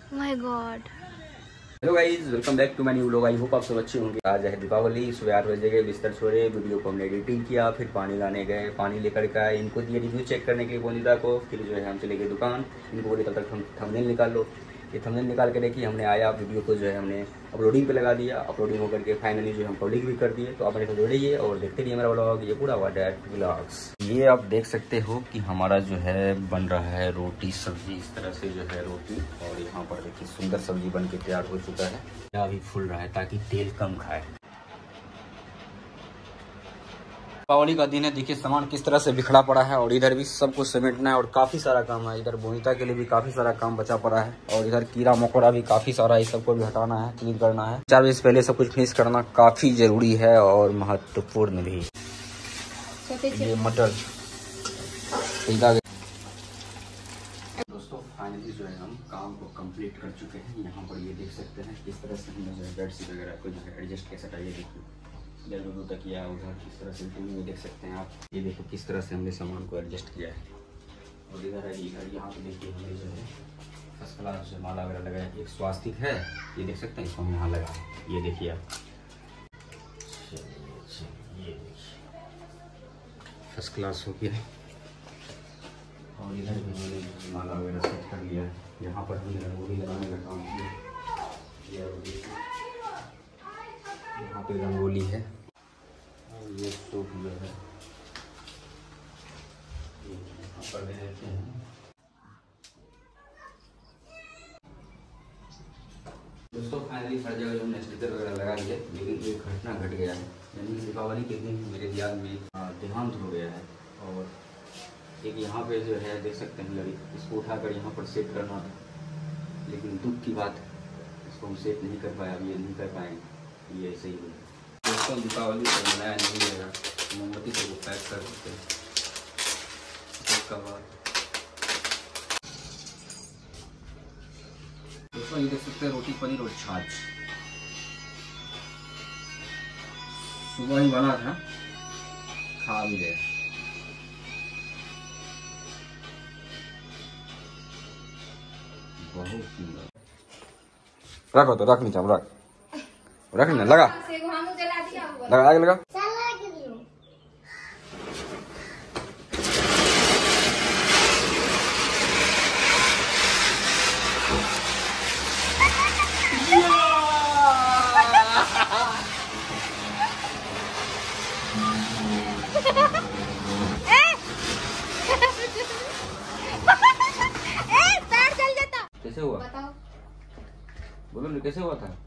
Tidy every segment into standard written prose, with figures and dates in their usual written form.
My god. Hello guys, welcome back to my new vlog. I hope आप सब अच्छे होंगे। आज है दीपावली। सुबह 8 बजे गए, बिस्तर छोड़े, वीडियो को हमने एडिटिंग किया, फिर पानी लाने गए, पानी लेकर के आए, इनको दिए रिव्यू चेक करने के लिए बोनिता को। फिर जो है हम चले गए दुकान, इनको बोले तब तक थंबनेल निकाल लो। ये थंबनेल निकाल के देखिए हमने आया, वीडियो को जो है हमने अपलोडिंग पे लगा दिया। अपलोडिंग होकर के फाइनली जो हम पब्लिक भी कर दिए। तो आप मेरे को जोड़िए और देखते रहिए मेरा व्लॉग। ये पूरा हुआ डैट व्लॉग्स। ये आप देख सकते हो कि हमारा जो है बन रहा है रोटी सब्जी। इस तरह से जो है रोटी, और यहाँ पर देखिए सुंदर सब्जी बन के तैयार हो चुका है। अभी फूल रहा है ताकि तेल कम खाए। दीपावली का दिन है, देखिए सामान किस तरह से बिखरा पड़ा है, और इधर भी सब कुछ समेटना है और काफी सारा काम है। इधर बोनिता के लिए भी काफी सारा काम बचा पड़ा है, और इधर कीड़ा मकोड़ा भी काफी सारा है, इस सबको भी हटाना है, क्लीन करना है। 4 बजे से पहले सब कुछ फिनिश करना काफी जरूरी है और महत्वपूर्ण भी। ये मटर दोस्तों फाइनली जो है हम काम को कंप्लीट कर चुके हैं। यहाँ पर ये देख सकते हैं किस तरह से हमने जो है बेडशीट वगैरह को जो है एडजस्ट कैसे है। ये देखिए इधर तक किया, उधर किस तरह से टीवी में देख सकते हैं आप। ये देखो किस तरह से हमने सामान को एडजस्ट किया है। और इधर है, इधर यहाँ पे देखिए हमने जो है फर्स्ट क्लास जो माला वगैरह लगाया। एक स्वास्तिक है, ये देख सकते हैं, इसको हम यहाँ लगा। ये देखिए आप, ये देखिए फर्स्ट क्लास हो गया। और इधर भी हमने माला वगैरह सेट कर लिया है। यहाँ पर हमने रंगोली लगाने का काम किया। यहाँ पे रंगोली है, और ये तो जो है यहाँ पर दे देते हैं। दोस्तों फाइनली हर जगह जो हमने स्टिकर वगैरह लगा दिया, लेकिन एक घटना घट गया है। यानी कि दीपावली के दिन मेरे ध्यान में देहांत हो गया है। और एक यहाँ पे जो है देख सकते हैं लड़ी, इसको उठाकर यहाँ पर सेट करना था, लेकिन दुख की बात इसको हम सेट नहीं कर पाए। अब ये नहीं कर पाएंगे, ये ऐसे ही हुआ। दोस्तों दीपावली को मनाया नहीं जाएगा, मोमबत्ती से वो पैक कर देते हैं। उसका बाद दोस्तों ये देख सकते हैं रोटी पनीर और छाछ सुबह ही बना था, खा भी गया। बहुत सुंदर। रखो तो रख नीचे, रख ना, लगा लगा आगे लगा। कैसे हुआ बताओ, बोलो ना कैसे हुआ था।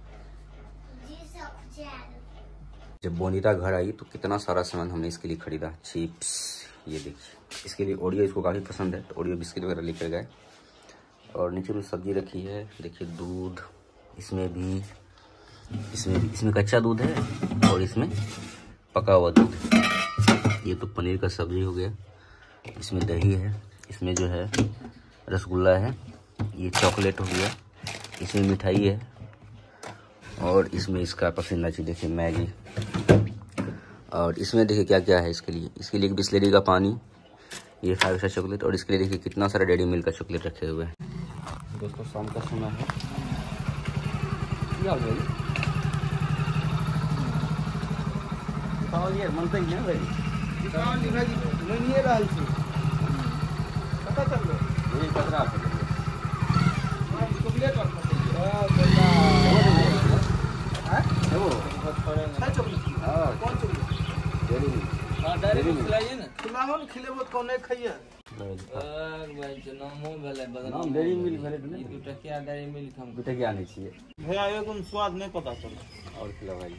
जब बोनिता घर आई तो कितना सारा सामान हमने इसके लिए खरीदा। चिप्स, ये देखिए इसके लिए ओरियो, इसको काफ़ी पसंद है तो ओरियो बिस्किट वगैरह लेकर गए। और नीचे में सब्जी रखी है, देखिए दूध, इसमें कच्चा दूध है और इसमें पका हुआ दूध। ये तो पनीर का सब्जी हो गया, इसमें दही है, इसमें जो है रसगुल्ला है, ये चॉकलेट हो गया, इसमें मिठाई है, और इसमें इसका पसंदीदा चीज़ देखिए मैगी। और इसमें देखिए क्या क्या है इसके लिए एक बिस्लेरी का पानी, ये 5 स्टार चॉकलेट, और इसके लिए देखिए कितना सारा डेयरी मिल्क का चॉकलेट रखे हुए हैं। दोस्तों शाम का समय है, क्या भाई मनते ही है भाई, पता चल ये कतरा स्वाद नहीं पता चला। और खिला भाई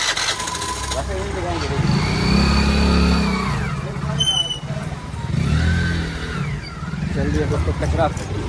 चलिए दोस्तों कचरा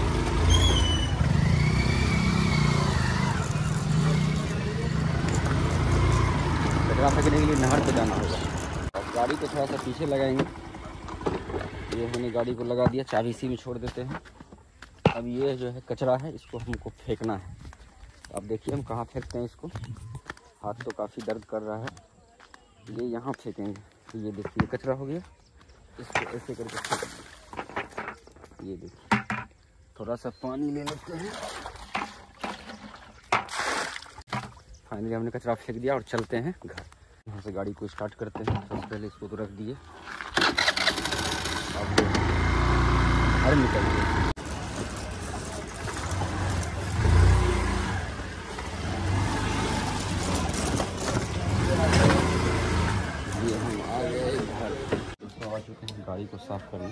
फेंकने के लिए नहर पे जाना होगा। अब गाड़ी को थोड़ा सा पीछे लगाएंगे। ये हमने गाड़ी को लगा दिया, चाबी इसी में छोड़ देते हैं। अब ये जो है कचरा है, इसको हमको फेंकना है। अब देखिए हम कहाँ फेंकते हैं इसको। हाथ तो काफ़ी दर्द कर रहा है। ये यहाँ फेंकेंगे। तो ये देखिए कचरा हो गया, इसको ऐसे करके फेंकेंगे। ये देखिए थोड़ा सा पानी ले लेते हैं फाइनली हमने कचरा फेंक दिया और चलते हैं घर। यहाँ से गाड़ी को स्टार्ट करते हैं। सबसे पहले इसको तो रख दिए, अब घर निकल गए। ये हम आ गए घर। दोस्तों आ चुके हैं गाड़ी को साफ करने।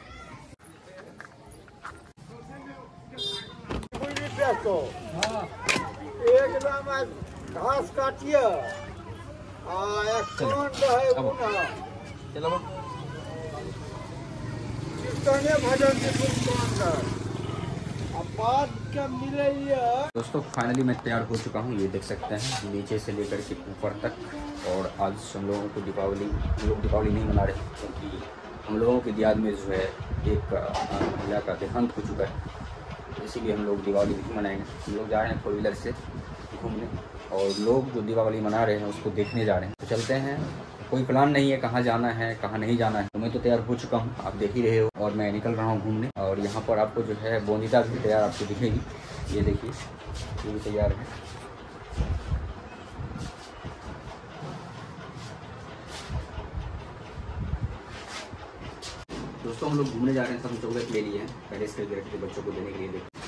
घास काटिए चलो भजन बाद क्या मिले। दोस्तों फाइनली मैं तैयार हो चुका हूँ। ये देख सकते हैं नीचे से लेकर के ऊपर तक। और आज हम लोगों को हम लोग दीपावली नहीं मना रहे क्योंकि हम लोगों की याद में जो है एक महिला का देहांत हो चुका है, इसीलिए हम लोग दिवाली नहीं मनाएंगे। हम लोग जा रहे हैं 4 व्हीलर से घूमने और लोग जो दिवाली मना रहे हैं उसको देखने जा रहे हैं। तो चलते हैं। कोई प्लान नहीं है कहाँ जाना है कहाँ नहीं जाना है। तो मैं तो तैयार हो चुका हूँ, आप देख ही रहे हो। और मैं निकल रहा हूँ घूमने। और यहाँ पर आपको जो है बोंदिता भी तैयार आपको दिखेगी। ये देखिए ये भी तैयार है। दोस्तों हम लोग घूमने जा रहे हैं। सब चॉकलेट ले लिए हैं, पहले इसके थे बच्चों को देने के लिए। देखिए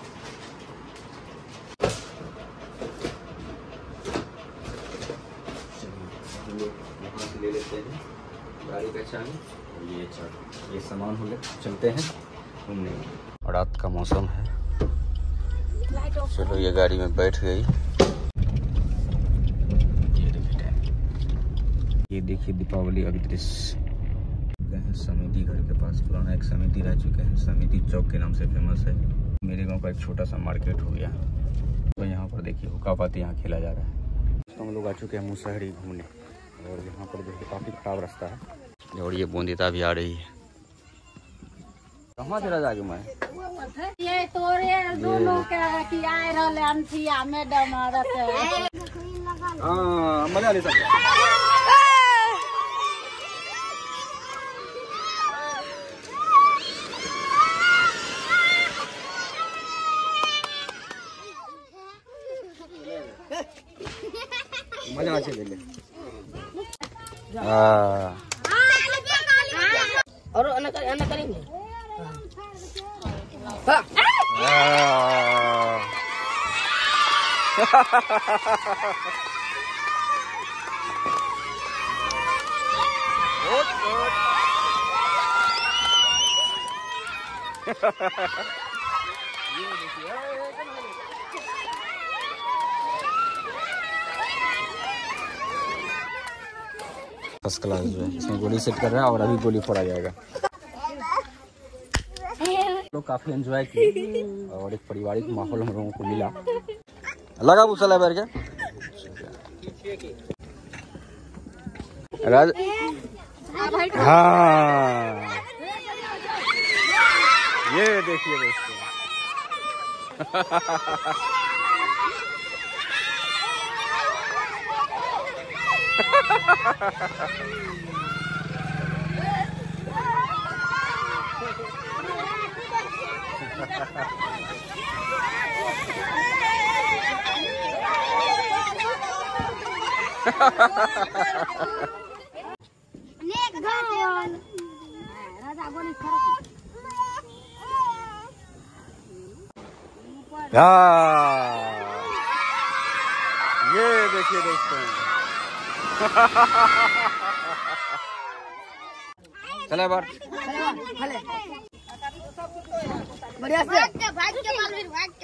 हम लोग यहाँ से ले लेते हैं गाड़ी का चाबी और ये चाबी, ये सामान हो गया। चलते हैं घूमने। और रात का मौसम है। चलो ये गाड़ी में बैठ गई। ये देखिए दीपावली का दृश्य। समिति घर के पास पुराना एक समिति रह चुके हैं। समिति चौक के नाम से फेमस है। मेरे गांव का एक छोटा सा मार्केट हो गया। तो यहाँ पर देखिए हुक्का पाती यहाँ खेला जा रहा है। तो हम लोग आ चुके हैं मुसहरी घूमने। और यहाँ पर जो है काफी खराब रास्ता है। और ये बोंदिता भी आ रही है। कहाँ चला जाके मैं ये तोरे दोनों के आए रहले अंथिया मैडम मजा ले सकते। मजा अच्छे ले ले। और अन्ना करेंगे। फर्स्ट क्लास जो है। इसमें गोली सेट कर रहा है और अभी गोली फोड़ा जाएगा। लोग काफी एंजॉय किए और एक पारिवारिक माहौल हम लोगों को मिला। लगा भूसा बैर के राज। हाँ ये देखिए दोस्तों। ये देखिए दोस्तों। चले बार बढ़िया से भाग के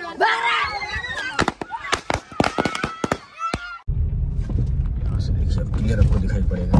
यहाँ से देखिए क्लियर आपको दिखाई पड़ेगा।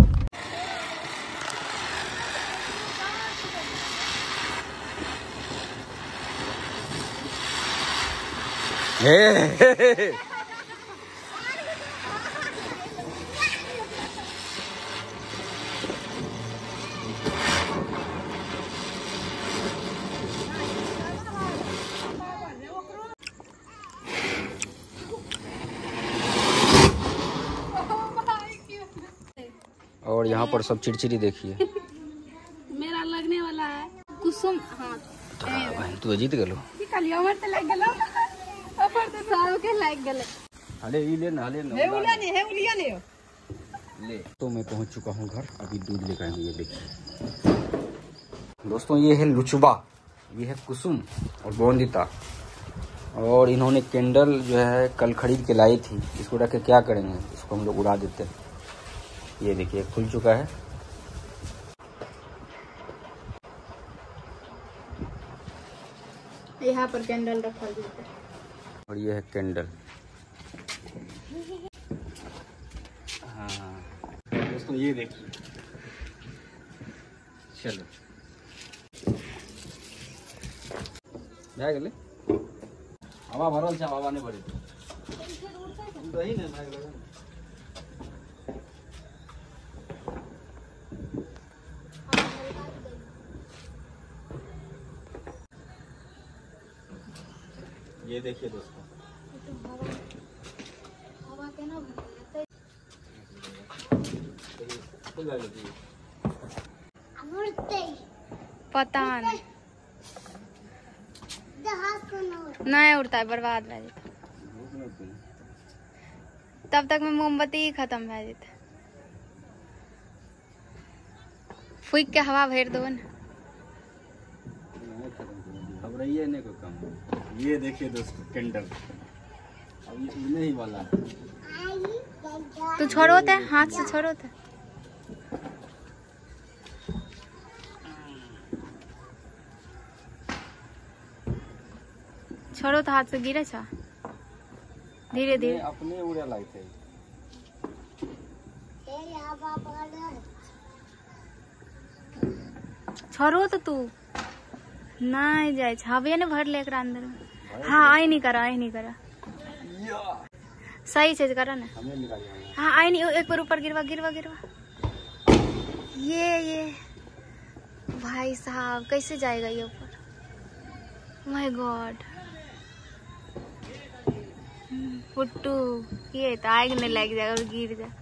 और यहाँ पर सब चिड़चिड़ी देखिए। मेरा लगने वाला है कुसुम। हाँ तू जीत गलो। लग गलो। अरे ये लेना ले ले। तो मैं पहुंच चुका हूं घर, अभी दूध लेकर आएंगे। ये देखिए दोस्तों, ये है लुचबा, ये है कुसुम और बोंदिता। और इन्होंने कैंडल जो है कल खरीद के लाई थी, इसको रख के क्या करेंगे, इसको हम लोग उड़ा देते हैं। ये देखिए खुल चुका है। यहाँ पर कैंडल रखा जाता है और ये है कैंडल। हाँ दोस्तों ये देखिए, चलो जा गए हवा भरल छा, हवा नहीं भरी दही नहीं भाग लगा। ये देखिए दोस्तों, हवा के ना पता नहीं नहीं उड़ता है, बर्बाद रह जाता। तब तक में मोमबत्ती ही खत्म रह जाता। फूक के हवा भर दो ना। अब रही है नहीं कोई काम। ये देखिए दोस्तों कैंडल, अब ये उड़ने ही वाला है। तू छोड़ो थे, हाथ से छोड़ो थे। छोड़ो तो हाथ से गिरे छा, धीरे धीरे अपने उड़े लाए थे। छोड़ो तो तू नहीं जाए, हवे ने भर ले एकरा अंदर में। हाँ आई नहीं करा सही से करा ना। हाँ आई नहीं, एक बार ऊपर गिरवा। ये भाई साहब कैसे जाएगा ये ऊपर। माय गॉड पुट्टू, ये तो आग नहीं लग जाएगा और गिर जाए।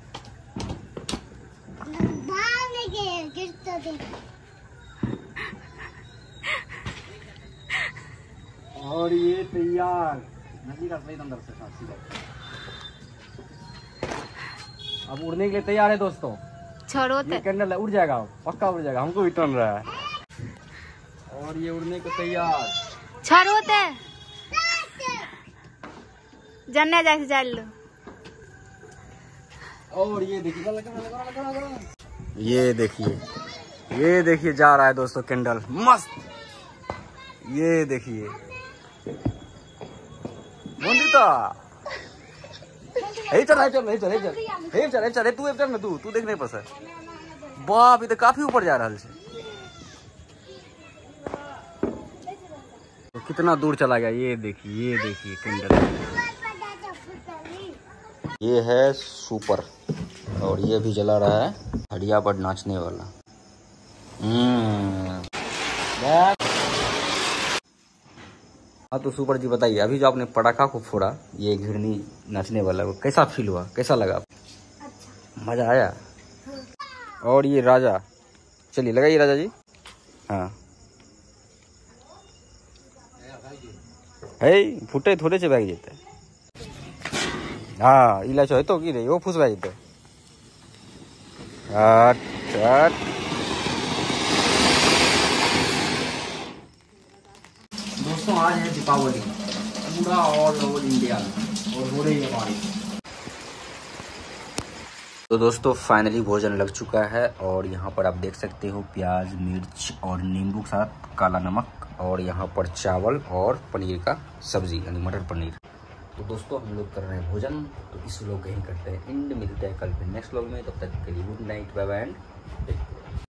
और ये तैयार नदी का सही अंदर से अब उड़ने के लिए तैयार है दोस्तों। छोड़ो ये कैंडल उड़ जाएगा, पक्का उड़ जाएगा, हमको भी टर्न रहा है। और ये उड़ने को तैयार। छोड़ो ते जन्ने जैसे चल लो। और ये देखिए जा रहा है दोस्तों कैंडल, मस्त। ये देखिए बोंदिता, चल तू ना, तू देख नहीं पसंद। बाप, ये तो काफी ऊपर जा रहा है। तो कितना दूर चला गया। ये देखिए कैंडल। ये है सुपर, और ये भी जला रहा है हड़िया पर नाचने वाला। हाँ तो सुपर जी बताइए, अभी जो आपने पटाखा को फोड़ा, ये घिरनी नाचने वाला, वो कैसा फील हुआ, कैसा लगा? अच्छा, मजा आया। और ये राजा, चलिए लगाइए राजा जी। हाँ है फुटे थोड़े से बैग जेते। हाँ इलाच है तो की रे वो फुस बैग जेते। दोस्तों आज है दीपावली, पूरा ऑल ओवर इंडिया और हो रही है बारिश। तो दोस्तों फाइनली भोजन लग चुका है, और यहाँ पर आप देख सकते हो प्याज, मिर्च और नींबू के साथ काला नमक, और यहाँ पर चावल और पनीर का सब्जी यानी मटर पनीर। तो दोस्तों हम लोग कर रहे हैं भोजन, तो इस व्लॉग यहीं करते हैं एंड। मिलते हैं कल फिर नेक्स्ट व्लॉग में, तब तक के लिए good night, bye bye and